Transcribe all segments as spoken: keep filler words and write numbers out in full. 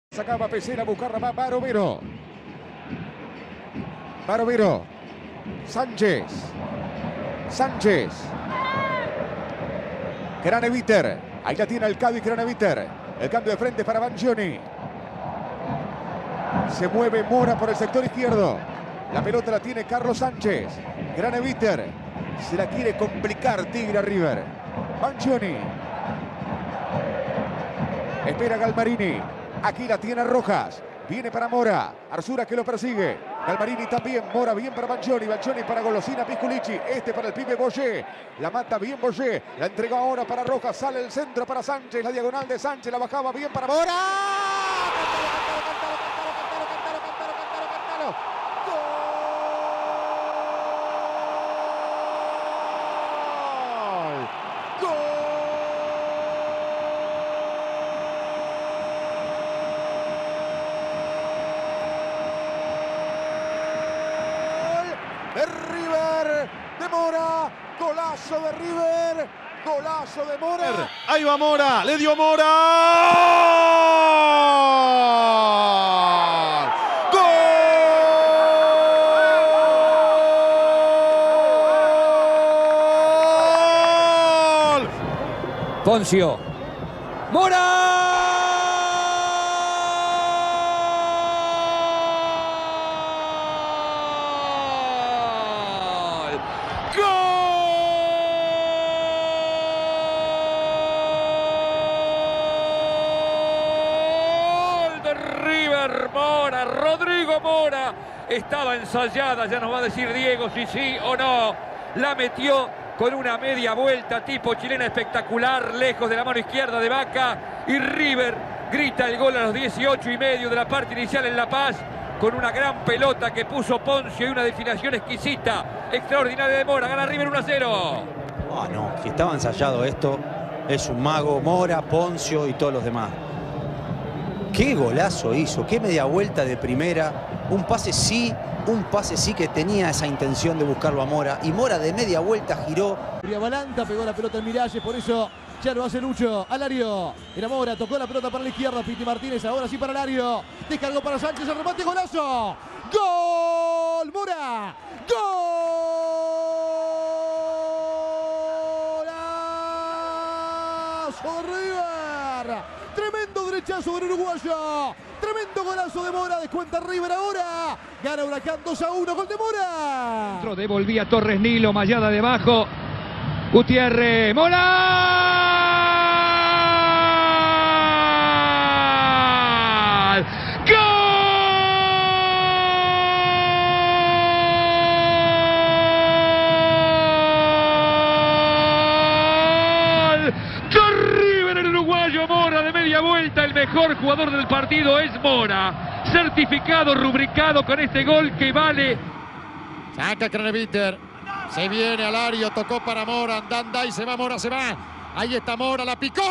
Sacaba Pesela a buscar a Barovero. Barovero. Sánchez. Sánchez. Craneviter. Ahí la tiene el Cádiz Craneviter. El cambio de frente para Banchioni. Se mueve Mora por el sector izquierdo. La pelota la tiene Carlos Sánchez. Craneviter. Se la quiere complicar Tigre a River. Banchioni. Espera Galmarini. Aquí la tiene Rojas. Viene para Mora. Arzura que lo persigue. Galmarini también. Mora bien para Banchioni. Banchioni para Golosina Pisculici. Este para el pibe Boyé. La mata bien Boyé. La entregó ahora para Rojas. Sale el centro para Sánchez. La diagonal de Sánchez. La bajaba bien para Mora. De River, de Mora, golazo de River, golazo de Mora. Ahí va Mora, le dio Mora. ¡Gol! Poncio. ¡Mora! River Mora, Rodrigo Mora, estaba ensayada, ya nos va a decir Diego si sí o no, la metió con una media vuelta tipo chilena espectacular, lejos de la mano izquierda de Vaca, y River grita el gol a los dieciocho y medio de la parte inicial en La Paz, con una gran pelota que puso Poncio y una definición exquisita, extraordinaria de Mora. Gana River uno a cero. Ah, no, que estaba ensayado esto, es un mago, Mora, Poncio y todos los demás. Qué golazo hizo, qué media vuelta de primera, un pase sí, un pase sí que tenía esa intención de buscarlo a Mora, y Mora de media vuelta giró. Balanta pegó la pelota en Miralles, por eso ya lo hace Lucho. Alario, era Mora, tocó la pelota para la izquierda, Piti Martínez, ahora sí para Alario, descargó para Sánchez, el remate, golazo, gol, Mora, golazo de River. Tremendo derechazo del uruguayo. Tremendo golazo de Mora. Descuenta River ahora. Gana Huracán dos a uno. Gol de Mora. Devolvía Torres Nilo. Mallada debajo. Gutiérrez. ¡Mora! ¡Gol! Mora de media vuelta, el mejor jugador del partido es Mora, certificado, rubricado con este gol que vale. Saca Craneviter, se viene Alario, tocó para Mora, andanda y se va Mora, se va, ahí está Mora, la picó.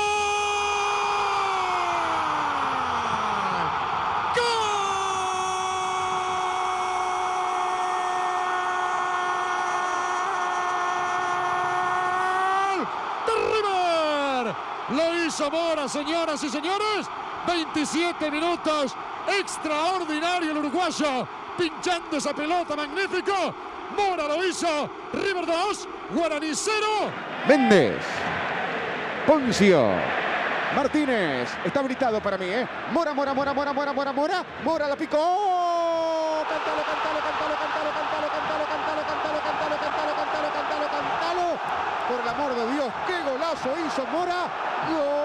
Lo hizo Mora, señoras y señores. veintisiete minutos. Extraordinario el uruguayo. Pinchando esa pelota, magnífico. Mora lo hizo. River dos, Guaraní cero. Méndez. Poncio. Martínez. Está habilitado para mí, ¿eh? Mora, Mora, Mora, Mora, Mora, Mora, Mora. Mora la picó. Cántalo, cántalo, cántalo, cántalo, cántalo, cántalo, cántalo, cántalo, cántalo, cántalo, cántalo, cántalo, cántalo. Por el amor de Dios, qué golazo hizo Mora. ¡Gol!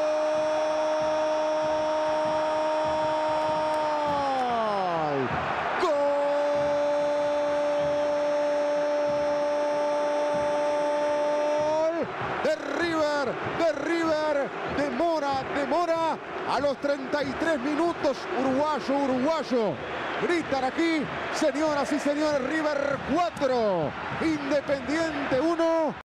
¡Gol! De River, de River, de Mora, de Mora. A los treinta y tres minutos, uruguayo, uruguayo. Gritan aquí, señoras y señores, River cuatro, Independiente uno.